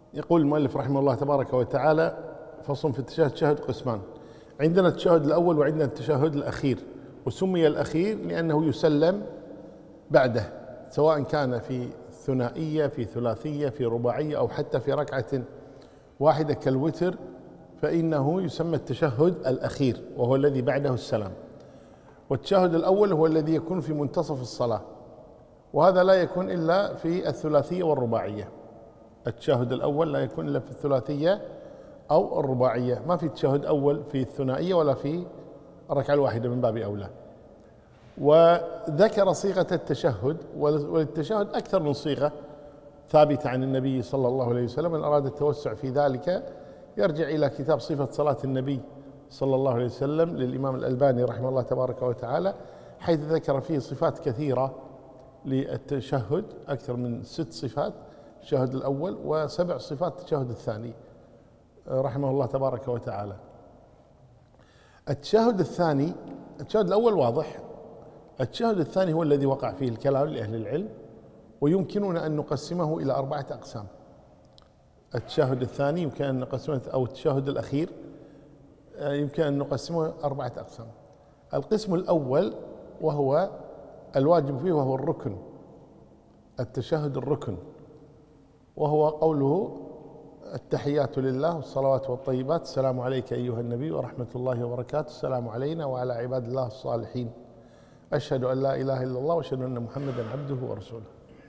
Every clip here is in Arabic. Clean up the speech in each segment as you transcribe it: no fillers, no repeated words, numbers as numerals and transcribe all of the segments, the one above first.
يقول المؤلف رحمه الله تبارك وتعالى: فصل في التشهد. التشهد قسمان، عندنا التشهد الأول وعندنا التشهد الأخير، وسمي الأخير لأنه يسلم بعده، سواء كان في ثنائية، في ثلاثية، في رباعية، أو حتى في ركعة واحدة كالوتر، فإنه يسمى التشهد الأخير وهو الذي بعده السلام. والتشهد الأول هو الذي يكون في منتصف الصلاة، وهذا لا يكون إلا في الثلاثية والرباعية. التشهد الأول لا يكون إلا في الثلاثية أو الرباعية، ما في تشهد أول في الثنائية ولا في الركعة الواحدة من باب أولى. وذكر صيغة التشهد، والتشهد أكثر من صيغة ثابتة عن النبي صلى الله عليه وسلم. من أراد التوسع في ذلك يرجع إلى كتاب صفة صلاة النبي صلى الله عليه وسلم للإمام الألباني رحمه الله تبارك وتعالى، حيث ذكر فيه صفات كثيرة للتشهد، أكثر من 6 صفات التشهد الأول و7 صفات التشهد الثاني رحمه الله تبارك وتعالى. التشهد الثاني، التشهد الأول واضح، التشهد الثاني هو الذي وقع فيه الكلام لأهل العلم، ويمكننا أن نقسمه إلى 4 أقسام. التشهد الثاني يمكن أن نقسمه، أو التشهد الأخير يمكن أن نقسمه 4 أقسام. القسم الأول وهو الواجب فيه وهو الركن، التشهد الركن، وهو قوله: التحيات لله والصلوات والطيبات، السلام عليك أيها النبي ورحمة الله وبركاته، السلام علينا وعلى عباد الله الصالحين، أشهد أن لا إله إلا الله وأشهد أن محمدا عبده ورسوله.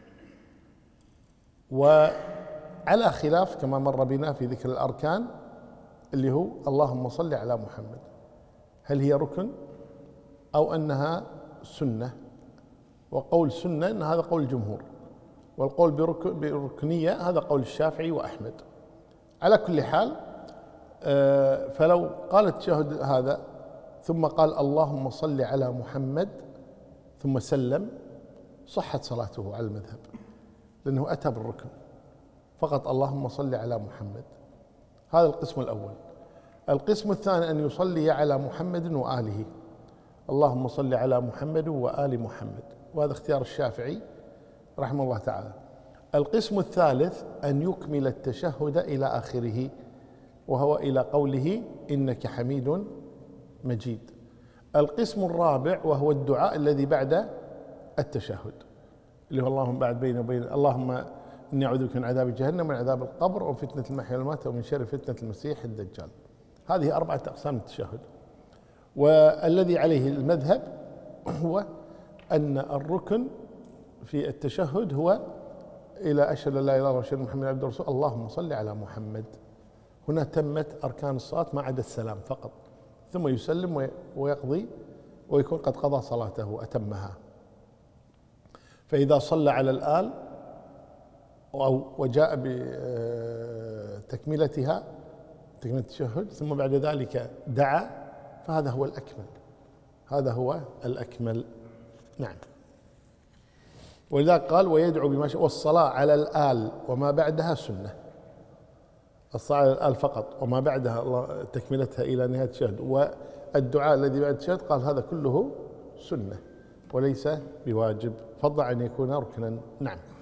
وعلى خلاف كما مر بنا في ذكر الأركان اللي هو اللهم صل على محمد، هل هي ركن أو أنها سنة؟ وقول سنة أن هذا قول الجمهور، والقول بركنية هذا قول الشافعي وأحمد. على كل حال، فلو قال التشهد هذا ثم قال اللهم صل على محمد ثم سلم، صحت صلاته على المذهب، لأنه أتى بالركن فقط، اللهم صل على محمد. هذا القسم الأول. القسم الثاني أن يصلي على محمد وآله، اللهم صل على محمد وآل محمد، وهذا اختيار الشافعي رحمه الله تعالى. القسم الثالث أن يكمل التشهد إلى آخره، وهو إلى قوله إنك حميد مجيد. القسم الرابع وهو الدعاء الذي بعد التشهد، اللي هو اللهم بعد بيني وبين، اللهم إني أعوذ بك من عذاب جهنم ومن عذاب القبر ومن فتنة المحيا والممات ومن شر فتنة المسيح الدجال. هذه 4 أقسام التشهد. والذي عليه المذهب هو أن الركن في التشهد هو إلى أشهد أن لا إله إلا الله وأشهد أن محمدا عبده ورسوله، اللهم صل على محمد. هنا تمت أركان الصلاة ما عدا السلام فقط، ثم يسلم ويقضي ويكون قد قضى صلاته أتمها. فإذا صلى على الآل أو وجاء بتكملتها، تكملة التشهد، ثم بعد ذلك دعا، فهذا هو الأكمل، هذا هو الأكمل. نعم. ولذلك قال ويدعو بما شاء، والصلاة على الآل وما بعدها سنة. الصلاة على الآل فقط وما بعدها الله تكملتها إلى نهاية التشهد، والدعاء الذي بعد التشهد قال هذا كله سنة وليس بواجب، فضل أن يكون ركنا. نعم.